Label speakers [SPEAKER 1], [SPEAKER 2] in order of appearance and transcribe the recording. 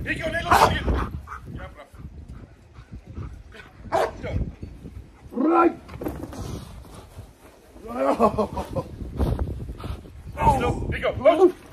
[SPEAKER 1] Nico, nee, los hier. Ja, brav. Zo.
[SPEAKER 2] Right.
[SPEAKER 1] Nico, los.